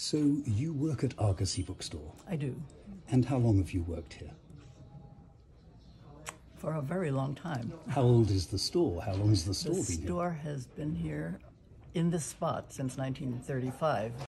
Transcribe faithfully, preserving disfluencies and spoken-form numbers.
So you work at Argosy Bookstore. I do. And how long have you worked here? For a very long time. How old is the store? How long has the store The been here? store has been here in this spot since nineteen thirty-five.